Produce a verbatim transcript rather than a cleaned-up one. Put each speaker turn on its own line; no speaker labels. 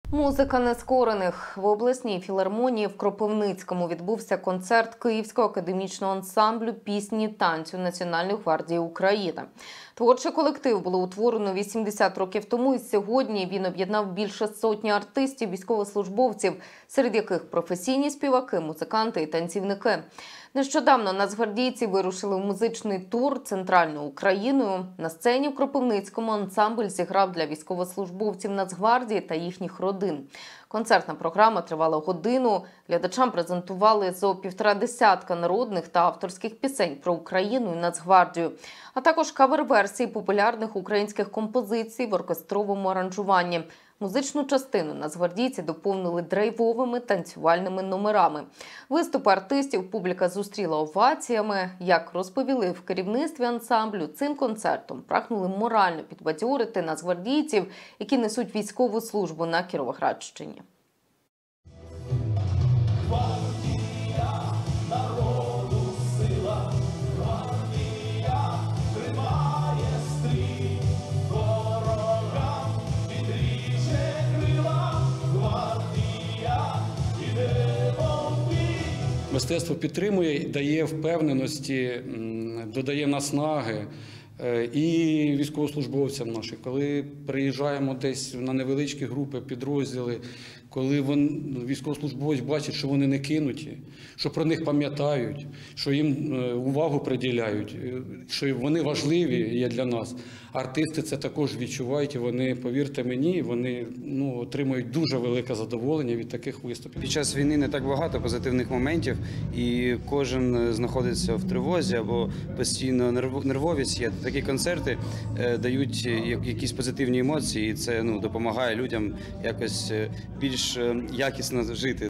Музика нескорених. В обласній філармонії в Кропивницькому відбувся концерт Київського академічного ансамблю пісні танцю Національної гвардії України. Творчий колектив було утворено вісімдесят років тому, і сьогодні він об'єднав більше сотні артистів, військовослужбовців, серед яких професійні співаки, музиканти і танцівники. Нещодавно нацгвардійці вирушили в музичний тур центральною Україною. На сцені в Кропивницькому ансамбль зіграв для військовослужбовців Нацгвардії та їхніх родин. Концертна програма тривала годину. Глядачам презентували зо півтора десятка народних та авторських пісень про Україну і Нацгвардію, а також кавер-версії популярних українських композицій в оркестровому аранжуванні. Музичну частину нацгвардійці доповнили драйвовими танцювальними номерами. Виступи артистів публіка зустріла оваціями. Як розповіли в керівництві ансамблю, цим концертом прагнули морально підбадьорити нацгвардійців, які несуть військову службу на Кіровоградщині.
Мистецтво підтримує, дає впевненості, додає наснаги і військовослужбовцям нашим. Коли приїжджаємо десь на невеличкі групи, підрозділи, коли військовослужбовець бачить, що вони не кинуті, що про них пам'ятають, що їм увагу приділяють, що вони важливі є для нас. Артисти це також відчувають, і вони, повірте мені, вони ну, отримують дуже велике задоволення від таких виступів.
Під час війни не так багато позитивних моментів, і кожен знаходиться в тривозі або постійно нервовість є. Такі концерти дають якісь позитивні емоції, і це ну, допомагає людям якось більш якісно жити.